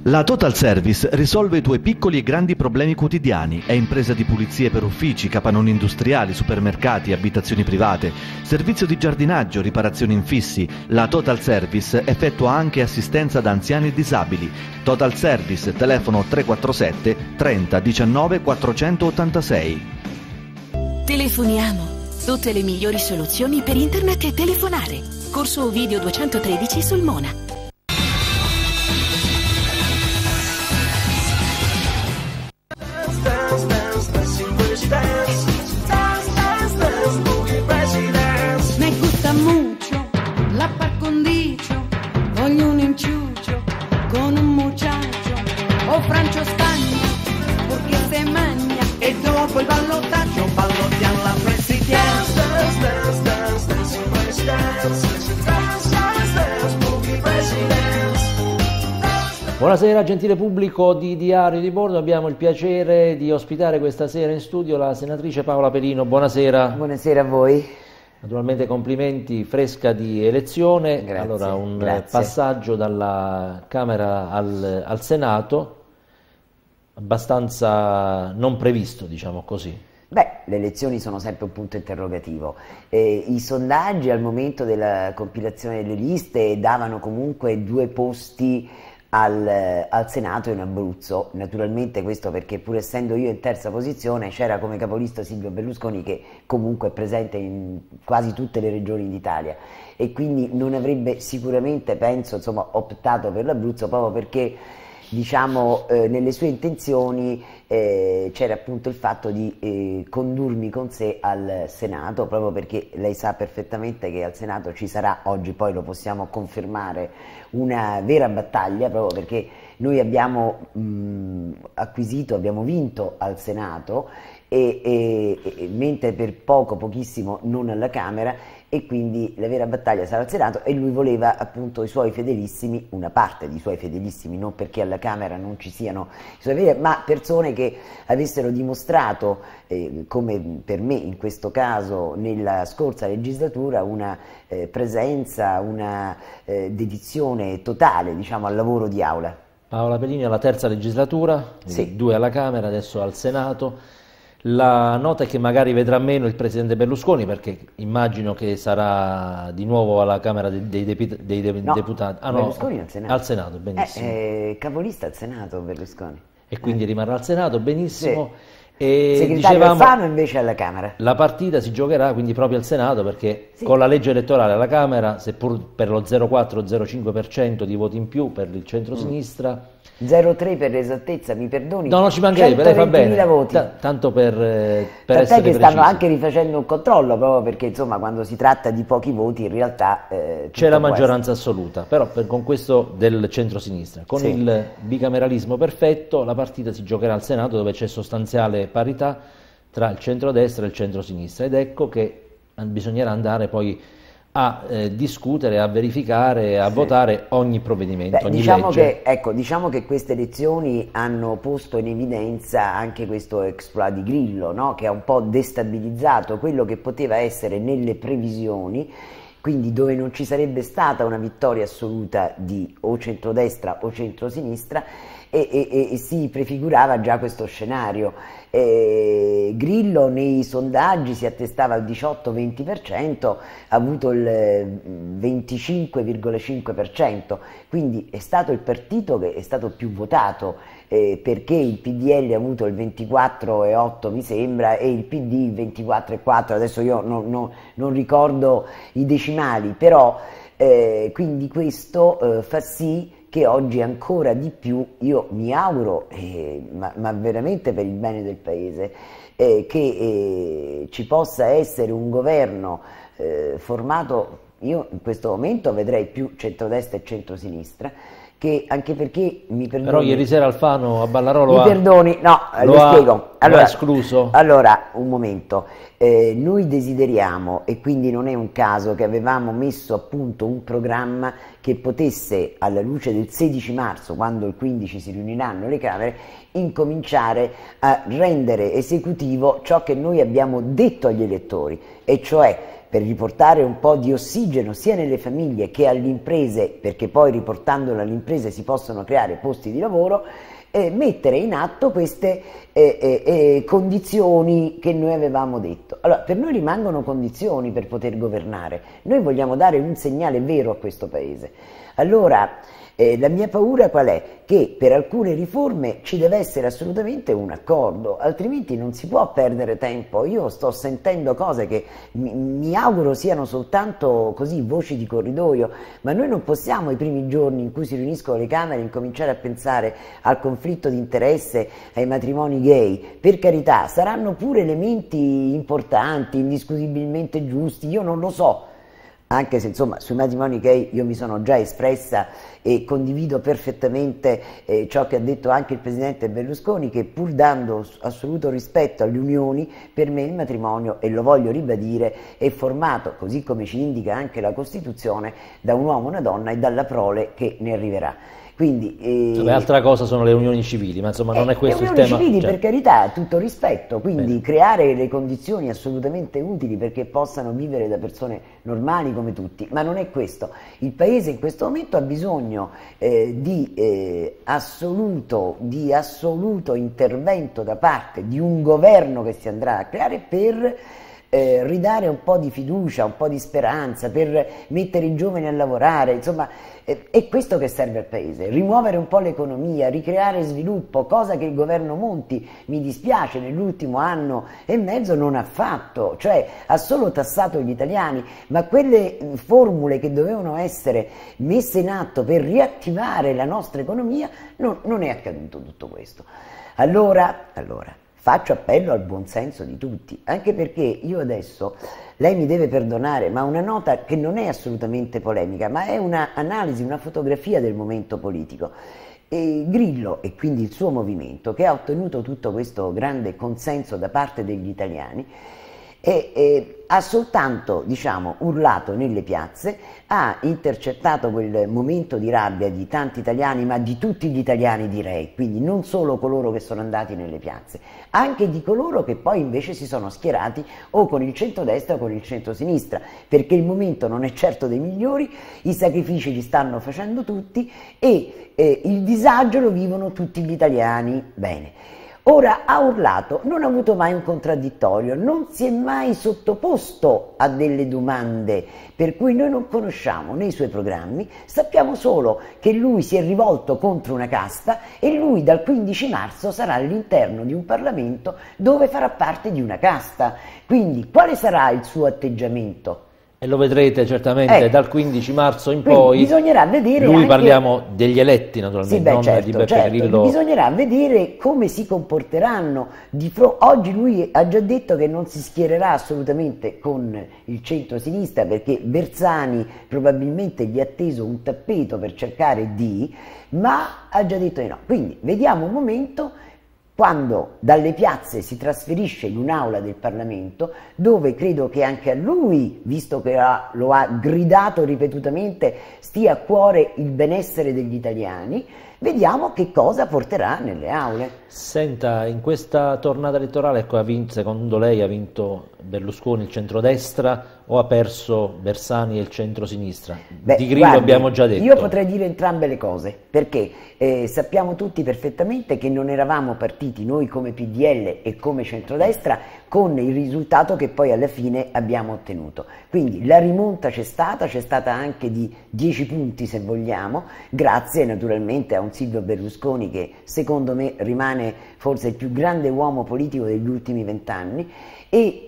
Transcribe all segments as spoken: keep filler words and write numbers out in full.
La Total Service risolve i tuoi piccoli e grandi problemi quotidiani. È impresa di pulizie per uffici, capannoni industriali, supermercati, abitazioni private, servizio di giardinaggio, riparazioni infissi. La Total Service effettua anche assistenza ad anziani e disabili. Total Service, telefono tre quattro sette trenta diciannove quattrocentottantasei. Telefoniamo. Tutte le migliori soluzioni per internet e telefonare. Corso Ovidio duecentotredici Sulmona. Me gusta mucho la par condicio, voglio un inciucio con un muchacho o Francio Spagna, perché se magna e dopo il ballottaggio ballottiamo la presidenza. Buonasera gentile pubblico di Diario di Bordo, abbiamo il piacere di ospitare questa sera in studio la senatrice Paola Pelino. Buonasera. Buonasera a voi. Naturalmente complimenti, fresca di elezione. Grazie, allora un grazie. passaggio dalla Camera al, al Senato abbastanza non previsto, diciamo così. Beh, le elezioni sono sempre un punto interrogativo. Eh, I sondaggi al momento della compilazione delle liste davano comunque due posti Al, al Senato in Abruzzo. Naturalmente questo perché pur essendo io in terza posizione c'era come capolista Silvio Berlusconi, che comunque è presente in quasi tutte le regioni d'Italia, e quindi non avrebbe sicuramente, penso, insomma, optato per l'Abruzzo proprio perché, diciamo, eh, nelle sue intenzioni eh, c'era appunto il fatto di eh, condurmi con sé al Senato, proprio perché lei sa perfettamente che al Senato ci sarà, oggi poi lo possiamo confermare, una vera battaglia, proprio perché noi abbiamo mh, acquisito, abbiamo vinto al Senato e, e, e, mentre per poco, pochissimo non alla Camera, e quindi la vera battaglia sarà al Senato, e lui voleva appunto i suoi fedelissimi, una parte di suoi fedelissimi, non perché alla Camera non ci siano i suoi fedeli, ma persone che avessero dimostrato, eh, come per me in questo caso nella scorsa legislatura, una eh, presenza, una eh, dedizione totale, diciamo, al lavoro di aula. Paola Pelini alla terza legislatura, sì. Due alla Camera, adesso al Senato. La nota è che magari vedrà meno il presidente Berlusconi, perché immagino che sarà di nuovo alla Camera dei, dei, depi, dei de, no, deputati. Ah, Berlusconi no, al Senato. Al Senato, benissimo. È, è capolista al Senato Berlusconi. E quindi eh. rimarrà al Senato, benissimo. Sì. E segretario dicevamo, Alfano invece alla Camera. La partita si giocherà quindi proprio al Senato, perché sì. con la legge elettorale alla Camera, seppur per lo zero virgola quattro zero cinque per cento di voti in più per il centro-sinistra, mm. zero virgola tre per l'esattezza, mi perdoni. No, non ci mancherebbe, lei fa bene. Voti. T- tanto per, eh, per Tant'è essere che precisi. stanno anche rifacendo un controllo, proprio perché insomma quando si tratta di pochi voti in realtà eh, c'è la può maggioranza essere. assoluta, però per, con questo del centro-sinistra. Con sì. il bicameralismo perfetto la partita si giocherà al Senato, dove c'è sostanziale parità tra il centrodestra e il centro-sinistra, ed ecco che bisognerà andare poi a eh, discutere, a verificare, a sì. votare ogni provvedimento, Beh, ogni diciamo legge. Che, ecco, diciamo che queste elezioni hanno posto in evidenza anche questo exploit di Grillo, no? Che ha un po' destabilizzato quello che poteva essere nelle previsioni, quindi dove non ci sarebbe stata una vittoria assoluta di o centrodestra o centrosinistra, e, e, e si prefigurava già questo scenario. Eh, Grillo nei sondaggi si attestava al diciotto venti per cento, ha avuto il venticinque virgola cinque per cento, quindi è stato il partito che è stato più votato, eh, perché il P D L ha avuto il ventiquattro virgola otto mi sembra e il P D il ventiquattro virgola quattro, adesso io non, non, non ricordo i decimali, però eh, quindi questo eh, fa sì che oggi ancora di più, io mi auguro, eh, ma, ma veramente per il bene del Paese, eh, che eh, ci possa essere un governo eh, formato, io in questo momento vedrei più centrodestra e centrosinistra, che anche perché mi perdoni... Però ieri sera Alfano a Ballarolo mi ha... perdoni, no, lo le ha, spiego. Allora, lo ha escluso? Allora, un momento, eh, noi desideriamo, e quindi non è un caso che avevamo messo a punto un programma che potesse, alla luce del sedici marzo, quando il quindici si riuniranno le Camere, incominciare a rendere esecutivo ciò che noi abbiamo detto agli elettori, e cioè per riportare un po' di ossigeno sia nelle famiglie che alle imprese, perché poi riportandolo alle imprese si possono creare posti di lavoro, eh, mettere in atto queste eh, eh, eh, condizioni che noi avevamo detto. Allora, per noi rimangono condizioni per poter governare, noi vogliamo dare un segnale vero a questo Paese. Allora, Eh, la mia paura qual è? Che per alcune riforme ci deve essere assolutamente un accordo, altrimenti non si può perdere tempo. Io sto sentendo cose che mi, mi auguro siano soltanto così voci di corridoio, ma noi non possiamo i primi giorni in cui si riuniscono le Camere incominciare a pensare al conflitto di interesse, ai matrimoni gay. Per carità, saranno pure elementi importanti, indiscutibilmente giusti, io non lo so. Anche se insomma sui matrimoni gay io mi sono già espressa e condivido perfettamente eh, ciò che ha detto anche il presidente Berlusconi, che pur dando assoluto rispetto alle unioni, per me il matrimonio, e lo voglio ribadire, è formato, così come ci indica anche la Costituzione, da un uomo e una donna e dalla prole che ne arriverà. Quindi, eh, Vabbè, altra cosa sono le unioni civili, ma insomma non eh, è questo il tema. Le unioni civili, cioè... per carità, tutto rispetto, quindi Bene. creare le condizioni assolutamente utili perché possano vivere da persone normali come tutti, ma non è questo. Il Paese in questo momento ha bisogno eh, di, eh, assoluto, di assoluto intervento da parte di un governo che si andrà a creare per Eh, ridare un po' di fiducia, un po' di speranza, per mettere i giovani a lavorare, insomma eh, è questo che serve al Paese, rimuovere un po' l'economia, ricreare sviluppo, cosa che il governo Monti, mi dispiace, nell'ultimo anno e mezzo non ha fatto, cioè ha solo tassato gli italiani, ma quelle formule che dovevano essere messe in atto per riattivare la nostra economia, non, non è accaduto tutto questo. Allora, allora faccio appello al buonsenso di tutti, anche perché io adesso, lei mi deve perdonare, ma una nota che non è assolutamente polemica, ma è un'analisi, una fotografia del momento politico. E Grillo, e quindi il suo movimento, che ha ottenuto tutto questo grande consenso da parte degli italiani, e, e, ha soltanto, diciamo, urlato nelle piazze, ha intercettato quel momento di rabbia di tanti italiani, ma di tutti gli italiani direi, quindi non solo coloro che sono andati nelle piazze, anche di coloro che poi invece si sono schierati o con il centrodestra o con il centrosinistra, perché il momento non è certo dei migliori, i sacrifici li stanno facendo tutti e eh, il disagio lo vivono tutti gli italiani. Bene. Ora ha urlato, non ha avuto mai un contraddittorio, non si è mai sottoposto a delle domande per cui noi non conosciamo nei suoi programmi, sappiamo solo che lui si è rivolto contro una casta e lui dal quindici marzo sarà all'interno di un Parlamento dove farà parte di una casta. Quindi quale sarà il suo atteggiamento? E lo vedrete certamente eh, dal quindici marzo in quindi poi. Bisognerà vedere Lui anche... parliamo degli eletti naturalmente, sì, beh, non certo, di Beppe certo. Grillo. Bisognerà vedere come si comporteranno. Di fro- Oggi lui ha già detto che non si schiererà assolutamente con il centro-sinistra perché Bersani probabilmente gli ha teso un tappeto per cercare di, ma ha già detto di no. Quindi vediamo un momento quando dalle piazze si trasferisce in un'aula del Parlamento, dove credo che anche a lui, visto che ha, lo ha gridato ripetutamente, stia a cuore il benessere degli italiani, vediamo che cosa porterà nelle aule. Senta, in questa tornata elettorale, ecco, ha vinto, secondo lei ha vinto Berlusconi il centrodestra o ha perso Bersani e il centrosinistra? Beh, di Grillo guardi, abbiamo già detto. Io potrei dire entrambe le cose, perché eh, sappiamo tutti perfettamente che non eravamo partiti noi come P D L e come centrodestra con il risultato che poi alla fine abbiamo ottenuto. Quindi la rimonta c'è stata, c'è stata anche di dieci punti se vogliamo, grazie naturalmente a un Silvio Berlusconi che secondo me rimane forse il più grande uomo politico degli ultimi vent'anni e,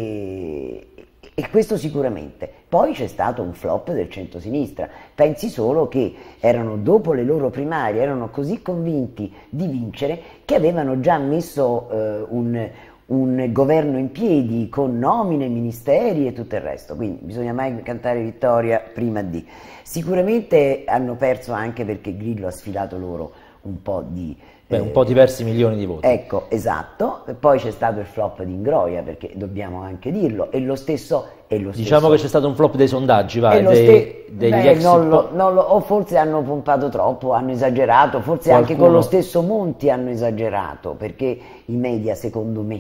e, e questo sicuramente. Poi c'è stato un flop del centrosinistra, pensi solo che erano dopo le loro primarie, erano così convinti di vincere che avevano già messo eh, un, un governo in piedi con nomine, ministeri e tutto il resto, quindi bisogna mai cantare vittoria prima di. Sicuramente hanno perso anche perché Grillo ha sfilato loro un po' di... Beh, un po' diversi milioni di voti. Ecco, esatto. Poi c'è stato il flop di Ingroia, perché dobbiamo anche dirlo, e lo stesso... E lo diciamo stesso, che c'è stato un flop dei sondaggi, va, dei, ste- degli beh, ex... non lo, non lo, o forse hanno pompato troppo, hanno esagerato, forse Qualcuno... anche con lo stesso Monti hanno esagerato, perché i media, secondo me,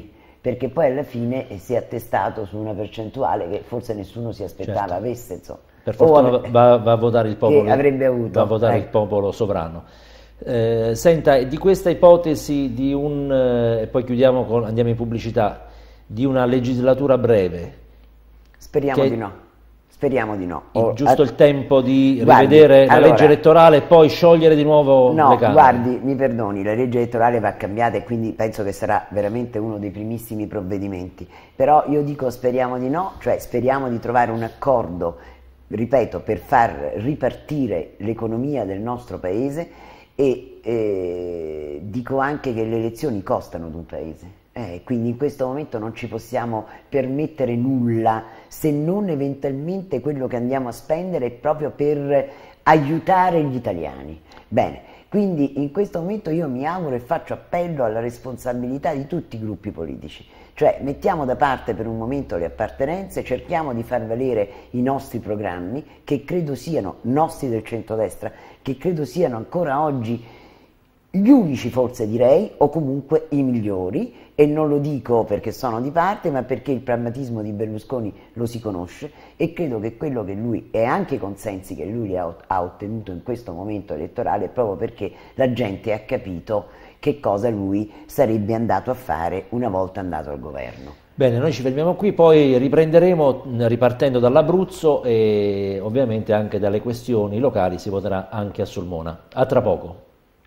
perché poi alla fine si è attestato su una percentuale che forse nessuno si aspettava certo. avesse, insomma. Per fortuna ave- va, va a votare il popolo, che avrebbe avuto, va a votare ecco. il popolo sovrano. Eh, senta, di questa ipotesi di un, eh, e poi chiudiamo con, andiamo in pubblicità, di una legislatura breve. Speriamo che, di no. Speriamo di no. Il, giusto a- il tempo di guardi, rivedere la allora, legge elettorale e poi sciogliere di nuovo no, le Camere. guardi, mi perdoni, la legge elettorale va cambiata e quindi penso che sarà veramente uno dei primissimi provvedimenti. Però io dico speriamo di no, cioè speriamo di trovare un accordo, ripeto, per far ripartire l'economia del nostro paese e eh, dico anche che le elezioni costano ad un paese. Eh, quindi in questo momento non ci possiamo permettere nulla se non eventualmente quello che andiamo a spendere proprio per aiutare gli italiani. Bene, quindi in questo momento io mi auguro e faccio appello alla responsabilità di tutti i gruppi politici, cioè mettiamo da parte per un momento le appartenenze, cerchiamo di far valere i nostri programmi che credo siano nostri del centrodestra, che credo siano ancora oggi gli unici forse direi, o comunque i migliori, e non lo dico perché sono di parte, ma perché il pragmatismo di Berlusconi lo si conosce e credo che quello che lui, e anche i consensi che lui ha, ha ottenuto in questo momento elettorale, è proprio perché la gente ha capito che cosa lui sarebbe andato a fare una volta andato al governo. Bene, noi ci fermiamo qui, poi riprenderemo ripartendo dall'Abruzzo e ovviamente anche dalle questioni locali, si voterà anche a Sulmona. A tra poco.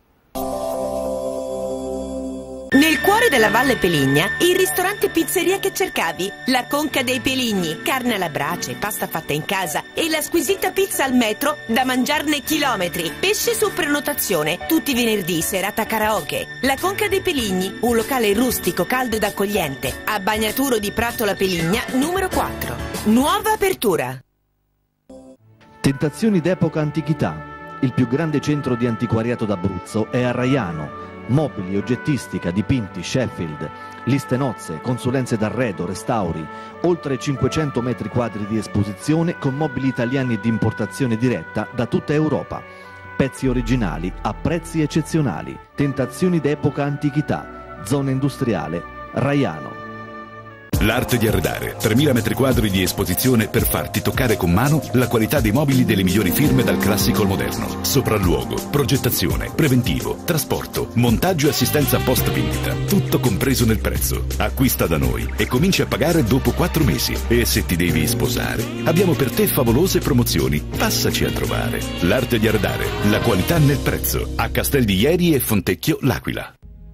Nel cuore della Valle Peligna, il ristorante pizzeria che cercavi, la Conca dei Peligni, carne alla brace, pasta fatta in casa e la squisita pizza al metro da mangiarne chilometri, pesce su prenotazione, tutti i venerdì, serata karaoke. La Conca dei Peligni, un locale rustico, caldo ed accogliente, a Bagnaturo di Prato La Peligna, numero quattro. Nuova apertura. Tentazioni d'epoca antichità. Il più grande centro di antiquariato d'Abruzzo è a Raiano. Mobili, oggettistica, dipinti, Sheffield, liste nozze, consulenze d'arredo, restauri, oltre cinquecento metri quadri di esposizione con mobili italiani e di importazione diretta da tutta Europa. Pezzi originali a prezzi eccezionali. Tentazioni d'epoca antichità. Zona industriale, Raiano. L'arte di arredare, tremila metri quadri di esposizione per farti toccare con mano la qualità dei mobili delle migliori firme dal classico al moderno. Sopralluogo, progettazione, preventivo, trasporto, montaggio e assistenza post vendita, tutto compreso nel prezzo. Acquista da noi e cominci a pagare dopo quattro mesi. E se ti devi sposare, abbiamo per te favolose promozioni. Passaci a trovare. L'arte di arredare, la qualità nel prezzo. A Castel di Ieri e Fontecchio L'Aquila.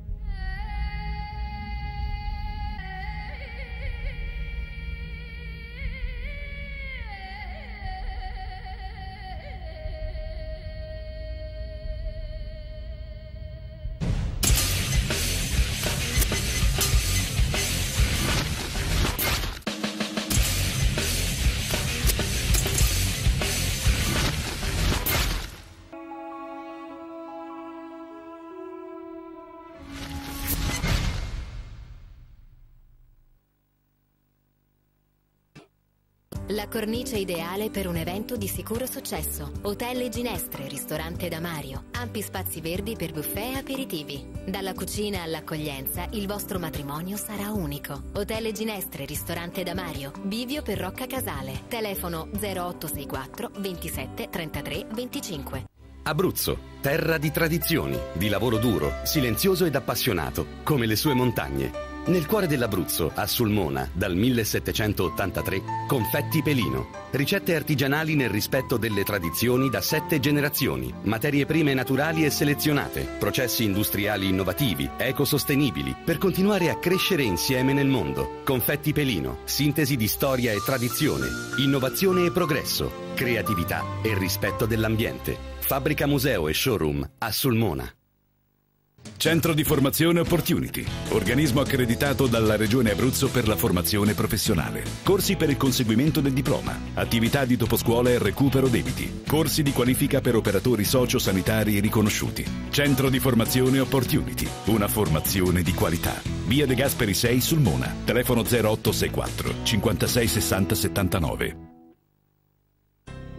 La cornice ideale per un evento di sicuro successo. Hotel e Ginestre, ristorante da Mario. Ampi spazi verdi per buffet e aperitivi. Dalla cucina all'accoglienza, il vostro matrimonio sarà unico. Hotel e Ginestre, ristorante da Mario. Bivio per Rocca Casale. Telefono zero otto sei quattro ventisette trentatré venticinque. Abruzzo, terra di tradizioni, di lavoro duro, silenzioso ed appassionato, come le sue montagne. Nel cuore dell'Abruzzo, a Sulmona, dal millesettecentottantatré, Confetti Pelino. Ricette artigianali nel rispetto delle tradizioni da sette generazioni. Materie prime naturali e selezionate. Processi industriali innovativi, ecosostenibili, per continuare a crescere insieme nel mondo. Confetti Pelino, sintesi di storia e tradizione, innovazione e progresso, creatività e rispetto dell'ambiente. Fabbrica museo e showroom a Sulmona. Centro di formazione Opportunity, organismo accreditato dalla Regione Abruzzo per la formazione professionale. Corsi per il conseguimento del diploma, attività di doposcuola e recupero debiti, corsi di qualifica per operatori socio-sanitari riconosciuti. Centro di formazione Opportunity, una formazione di qualità. Via De Gasperi sei Sulmona, telefono zero otto sei quattro cinquantasei sessanta settantanove.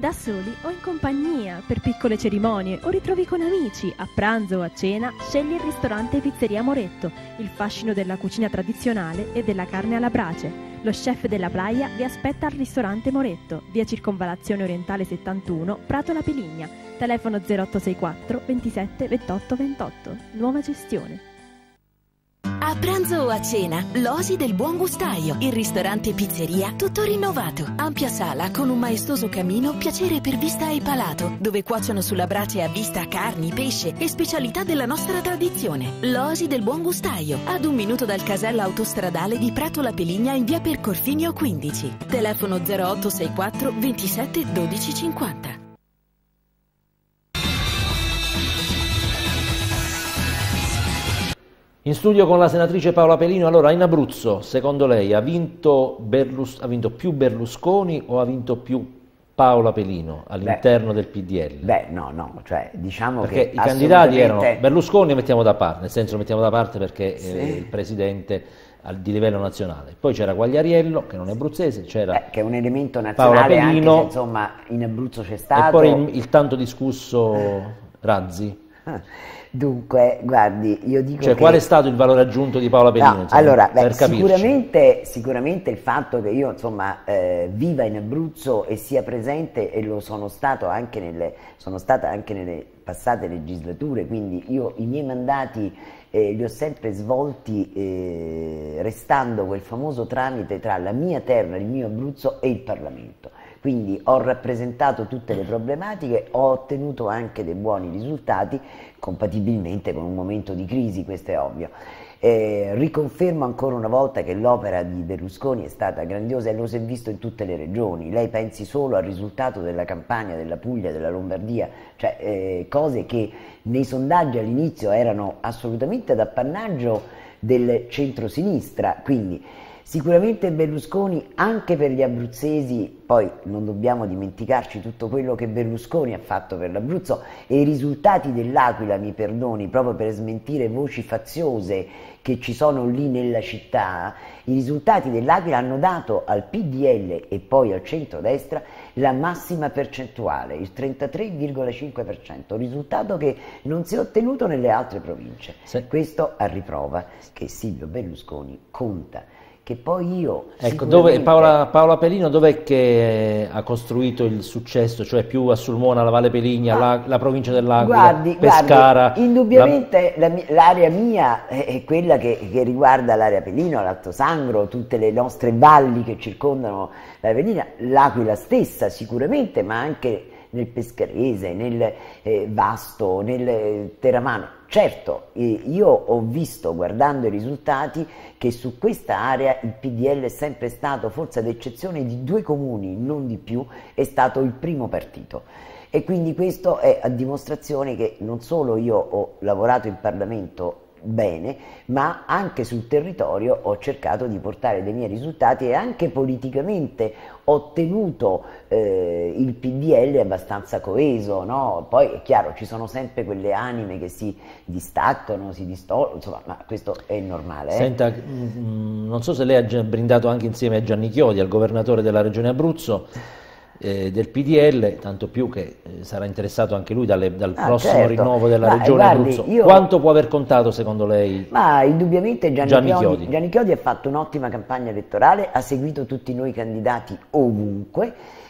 da soli o in compagnia, per piccole cerimonie o ritrovi con amici, a pranzo o a cena, scegli il ristorante Pizzeria Moretto, il fascino della cucina tradizionale e della carne alla brace. Lo chef della Playa vi aspetta al ristorante Moretto, via Circonvallazione Orientale settantuno, Prato La Peligna, telefono zero otto sei quattro ventisette ventotto ventotto, nuova gestione. A pranzo o a cena, l'Osi del Buon Gustaio, il ristorante pizzeria tutto rinnovato. Ampia sala con un maestoso camino, piacere per vista e palato, dove cuociono sulla brace a vista carni, pesce e specialità della nostra tradizione. L'Osi del Buon Gustaio, ad un minuto dal casello autostradale di Prato La Peligna in via Percorfinio quindici. Telefono zero otto sei quattro ventisette dodici cinquanta. In studio con la senatrice Paola Pelino. Allora, in Abruzzo, secondo lei, ha vinto, Berlus- ha vinto più Berlusconi o ha vinto più Paola Pelino all'interno del P D L? Beh, no, no, cioè diciamo perché che i candidati erano Berlusconi, lo mettiamo da parte, nel senso lo mettiamo da parte perché sì. è il presidente al, di livello nazionale. Poi c'era Quagliariello, che non è abruzzese, c'era eh, che è un elemento Paola nazionale, Pelino, anche se insomma in Abruzzo c'è stato. E poi il, il tanto discusso Razzi. Dunque, guardi, io dico cioè, che... qual è stato il valore aggiunto di Paola Pelino? No, insomma, allora, beh, per sicuramente, sicuramente il fatto che io, insomma, eh, viva in Abruzzo e sia presente, e lo sono stato anche nelle, sono stata anche nelle passate legislature, quindi io i miei mandati eh, li ho sempre svolti eh, restando quel famoso tramite tra la mia terra, il mio Abruzzo e il Parlamento. Quindi ho rappresentato tutte le problematiche, ho ottenuto anche dei buoni risultati, compatibilmente con un momento di crisi, questo è ovvio. Eh, riconfermo ancora una volta che l'opera di Berlusconi è stata grandiosa e lo si è visto in tutte le regioni. Lei pensi solo al risultato della campagna della Puglia, della Lombardia, cioè eh, cose che nei sondaggi all'inizio erano assolutamente d'appannaggio del centro-sinistra, quindi sicuramente Berlusconi anche per gli abruzzesi, poi non dobbiamo dimenticarci tutto quello che Berlusconi ha fatto per l'Abruzzo e i risultati dell'Aquila, mi perdoni, proprio per smentire voci faziose che ci sono lì nella città, i risultati dell'Aquila hanno dato al P D L e poi al centrodestra la massima percentuale, il trentatré virgola cinque per cento, risultato che non si è ottenuto nelle altre province. Sì. Questo a riprova che Silvio Berlusconi conta. Che poi io ecco, dove, Paola, Paola Pelino dov'è che ha costruito il successo, cioè più a Sulmona, la Valle Peligna, ah, la, la provincia dell'Aquila, guardi, Pescara? Guardi, indubbiamente la... l'area mia è quella che, che riguarda l'area Pelino, l'Alto Sangro, tutte le nostre valli che circondano la Pelina, l'Aquila stessa sicuramente, ma anche nel Pescarese, nel eh, Vasto, nel Terramano. Certo, eh, io ho visto, guardando i risultati, che su questa area il P D L è sempre stato, forse ad eccezione di due comuni, non di più, è stato il primo partito. E quindi questo è a dimostrazione che non solo io ho lavorato in Parlamento bene, ma anche sul territorio ho cercato di portare dei miei risultati e anche politicamente ho tenuto eh, il P D L abbastanza coeso, no? Poi è chiaro, ci sono sempre quelle anime che si distaccano, si distolgono, insomma, ma questo è normale. Eh? Senta, mh, non so se lei ha brindato anche insieme a Gianni Chiodi, al governatore della regione Abruzzo, Eh, del P D L, tanto più che eh, sarà interessato anche lui dalle, dal ah, prossimo certo. rinnovo della ma, regione guardi, Abruzzo. Io... Quanto può aver contato secondo lei? Ma indubbiamente Gianni, Gianni, Chiodi, Chiodi. Gianni Chiodi ha fatto un'ottima campagna elettorale, ha seguito tutti noi candidati ovunque,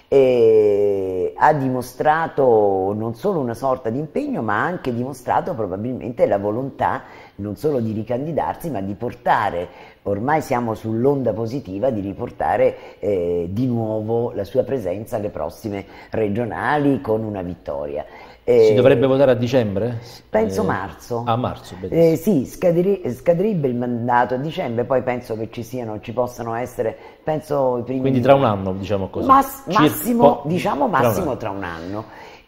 e ha dimostrato non solo una sorta di impegno, ma ha anche dimostrato probabilmente la volontà non solo di ricandidarsi, ma di portare, ormai siamo sull'onda positiva, di riportare eh, di nuovo la sua presenza alle prossime regionali con una vittoria. Eh, si dovrebbe votare a dicembre? Penso eh, marzo. A marzo, eh, sì, scadere, scaderebbe il mandato a dicembre, poi penso che ci siano, ci possano essere, penso i primi... Quindi tra un anno, diciamo così. Mas, massimo, Circa, diciamo massimo tra un, tra un anno.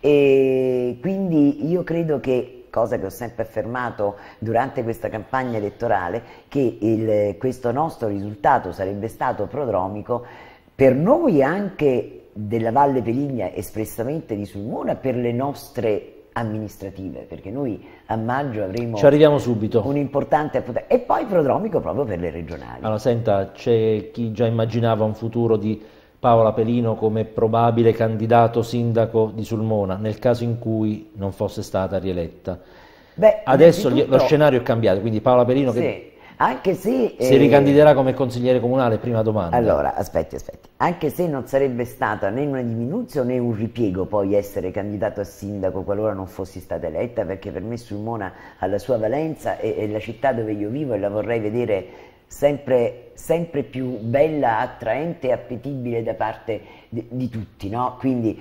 E quindi io credo che, cosa che ho sempre affermato durante questa campagna elettorale, che il, questo nostro risultato sarebbe stato prodromico per noi anche della Valle Peligna, espressamente di Sulmona, per le nostre amministrative, perché noi a maggio avremo Ci arriviamo subito. un importante appuntamento, e poi prodromico proprio per le regionali. Allora, senta, c'è chi già immaginava un futuro di Paola Pelino come probabile candidato sindaco di Sulmona nel caso in cui non fosse stata rieletta. Beh, adesso lo scenario è cambiato, quindi Paola Pelino sì, che anche se, si eh, ricandiderà come consigliere comunale, prima domanda. Allora, aspetti, aspetti. Anche se non sarebbe stata né una diminuzione né un ripiego poi essere candidato a sindaco qualora non fossi stata eletta, perché per me Sulmona ha la sua valenza, e, e la città dove io vivo e la vorrei vedere sempre, sempre più bella, attraente e appetibile da parte di, di tutti, no? Quindi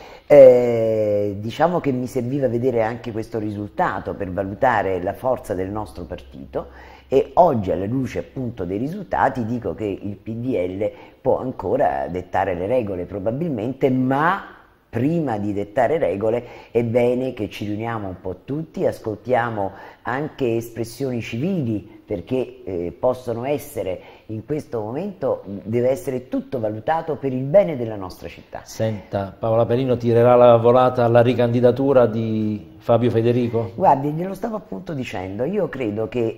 eh, diciamo che mi serviva vedere anche questo risultato per valutare la forza del nostro partito, e oggi, alla luce appunto dei risultati, dico che il P D L può ancora dettare le regole probabilmente, ma prima di dettare regole è bene che ci riuniamo un po' tutti, ascoltiamo anche espressioni civili, perché eh, possono essere, in questo momento deve essere tutto valutato per il bene della nostra città. Senta, Paola Pelino tirerà la volata alla ricandidatura di Fabio Federico? Guardi, glielo stavo appunto dicendo, io credo che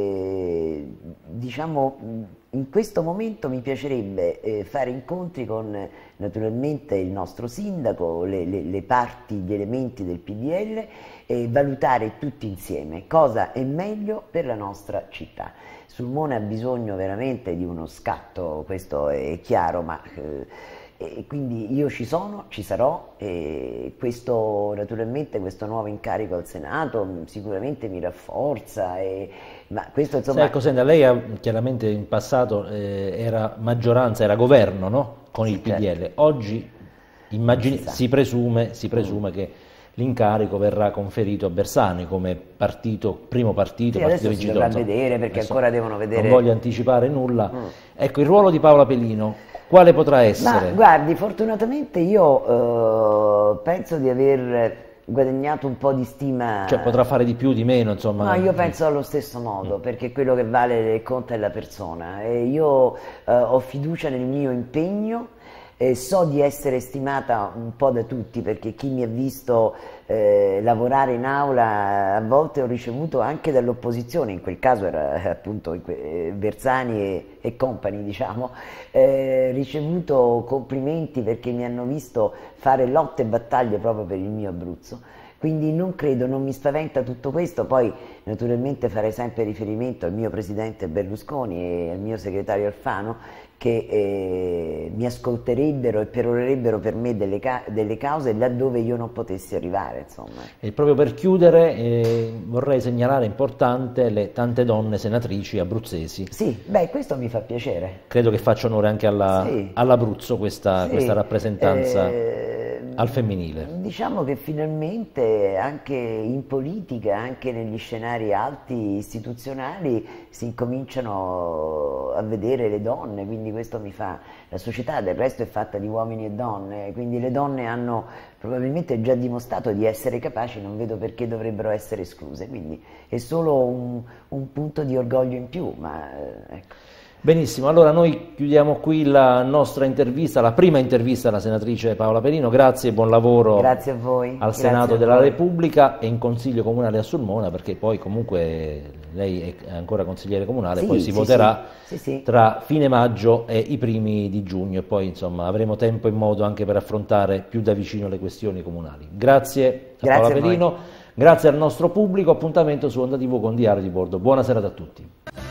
eh, diciamo in questo momento mi piacerebbe eh, fare incontri con naturalmente il nostro sindaco, le, le, le parti, gli elementi del P D L, e valutare tutti insieme cosa è meglio per la nostra città. Sulmona ha bisogno veramente di uno scatto, questo è chiaro, ma eh, e quindi io ci sono, ci sarò, e questo naturalmente questo nuovo incarico al Senato sicuramente mi rafforza, e, ma questo insomma... Ecco, senta, lei ha, chiaramente in passato eh, era maggioranza, era governo, no? Con sì, il P D L, certo. Oggi immagini, si, si presume, si presume mm. che l'incarico verrà conferito a Bersani come partito, primo partito, sì, partito vincitore. Adesso si dovrà vedere, perché adesso ancora devono vedere... Non voglio anticipare nulla. Mm. Ecco, il ruolo di Paola Pelino, quale potrà essere? Ma guardi, fortunatamente io eh, penso di aver guadagnato un po' di stima. Cioè potrà fare di più, di meno, insomma? No, io penso allo stesso modo, mm. perché quello che vale e conta è la persona, e io eh, ho fiducia nel mio impegno. Eh, so di essere stimata un po' da tutti, perché chi mi ha visto eh, lavorare in aula a volte ho ricevuto anche dall'opposizione, in quel caso era appunto eh, Bersani e, e compagni, diciamo, eh, ricevuto complimenti perché mi hanno visto fare lotte e battaglie proprio per il mio Abruzzo. Quindi non credo, non mi spaventa tutto questo. Poi naturalmente farei sempre riferimento al mio presidente Berlusconi e al mio segretario Alfano, che eh, mi ascolterebbero e perorerebbero per me delle, ca delle cause laddove io non potessi arrivare, insomma. E proprio per chiudere eh, vorrei segnalare importante le tante donne senatrici abruzzesi. Sì, beh, questo mi fa piacere. Credo che faccia onore anche alla, sì. all'Abruzzo questa, sì. questa rappresentanza eh, al femminile. Diciamo che finalmente anche in politica, anche negli scenari alti istituzionali, si incominciano a vedere le donne, quindi questo mi fa, la società del resto è fatta di uomini e donne, quindi le donne hanno probabilmente già dimostrato di essere capaci, non vedo perché dovrebbero essere escluse, quindi è solo un, un punto di orgoglio in più, ma ecco. Benissimo, allora noi chiudiamo qui la nostra intervista, la prima intervista alla senatrice Paola Pelino. Grazie e buon lavoro. Grazie a voi. Al Senato della Repubblica e in Consiglio Comunale a Sulmona, perché poi comunque lei è ancora consigliere comunale, sì, poi si sì, voterà sì. Sì, sì. tra fine maggio e i primi di giugno, e poi insomma avremo tempo e modo anche per affrontare più da vicino le questioni comunali. Grazie a Grazie Paola a Pelino, voi. Grazie al nostro pubblico, appuntamento su Onda tivù con Diario di Bordo. Buona serata a tutti.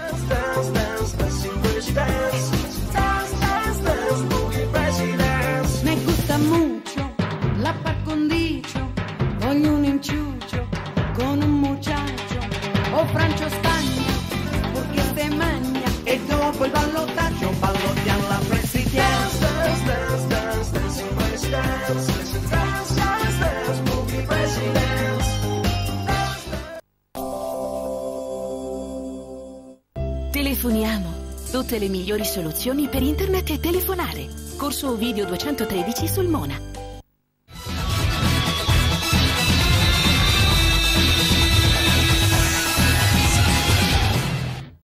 Me gusta mucho la par condicio, voglio un inciucio con un muchacho o Francio Spagna, porque se magna e dopo il ballottaggio ballottiamo la presidenza. Telefoniamo. Tutte le migliori soluzioni per internet e telefonare. Corso Ovidio duecentotredici Sulmona.